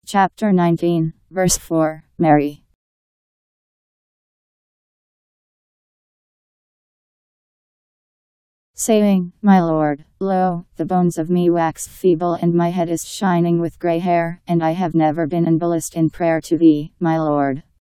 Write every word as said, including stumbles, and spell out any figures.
Chapter nineteen, verse four, Mary. Saying, My Lord, lo, the bones of me wax feeble and my head is shining with grey hair, and I have never been unblest in prayer to thee, my Lord.